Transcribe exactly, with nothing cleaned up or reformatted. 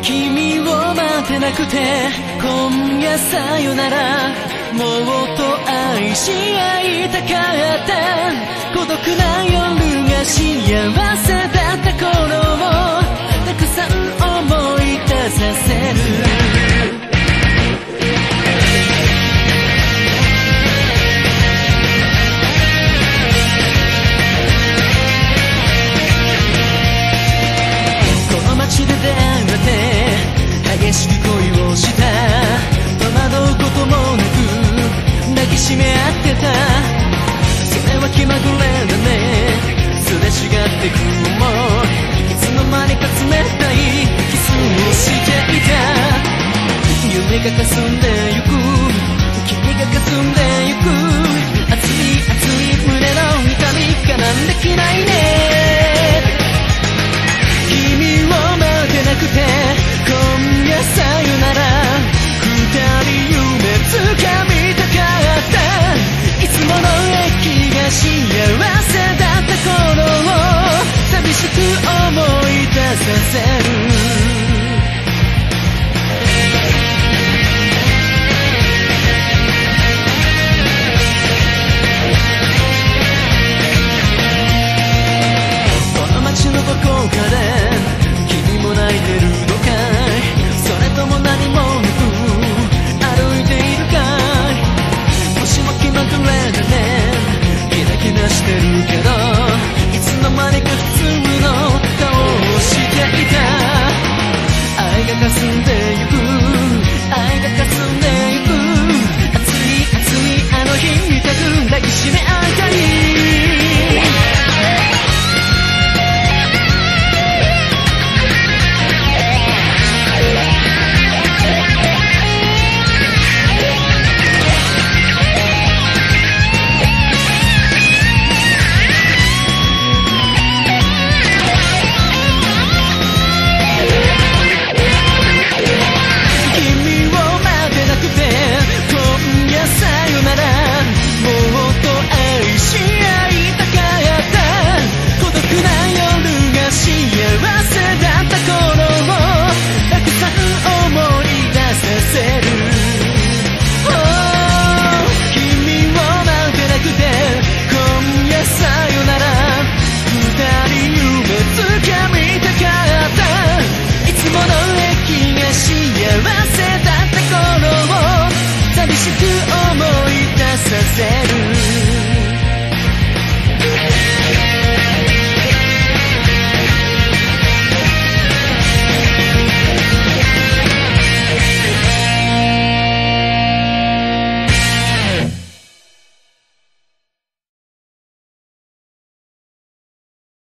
君を待てなくて今夜さよなら、もっと愛し合いたかった。孤独な夜が幸せだった頃をたくさん思い出させる。街で出会って激しく恋をした。戸惑うこともなく抱きしめ合ってた。それは気まぐれだね、すれ違ってくもいつの間にか冷たいキスをしていた。夢が霞んでゆく、君が霞んでゆく。